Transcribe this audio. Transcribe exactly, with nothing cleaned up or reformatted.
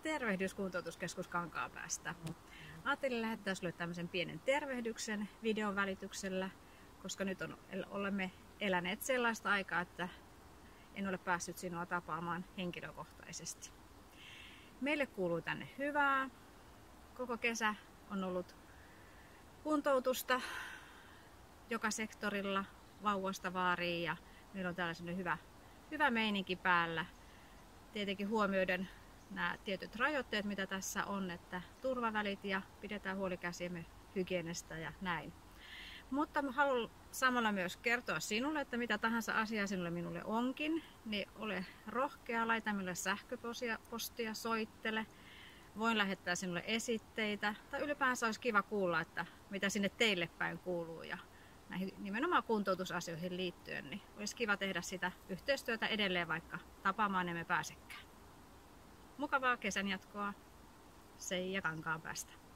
Tervehdys Kuntoutuskeskus Kankaanpäästä. Ajattelin lähettää sinulle tämmöisen pienen tervehdyksen videon välityksellä, koska nyt on, olemme eläneet sellaista aikaa, että en ole päässyt sinua tapaamaan henkilökohtaisesti. Meille kuuluu tänne hyvää. Koko kesä on ollut kuntoutusta joka sektorilla vauvasta vaariin ja meillä on tällainen hyvä, hyvä meininki päällä. Tietenkin huomioiden nämä tietyt rajoitteet, mitä tässä on, että turvavälit ja pidetään huoli käsiemme hygienestä ja näin. Mutta haluan samalla myös kertoa sinulle, että mitä tahansa asiaa sinulle minulle onkin, niin ole rohkea, laita minulle sähköpostia, soittele. Voin lähettää sinulle esitteitä, tai ylipäänsä olisi kiva kuulla, että mitä sinne teille päin kuuluu ja näihin nimenomaan kuntoutusasioihin liittyen, niin olisi kiva tehdä sitä yhteistyötä edelleen, vaikka tapaamaan emme pääsekään. Mukavaa kesän jatkoa, Seija Kankaanpäästä.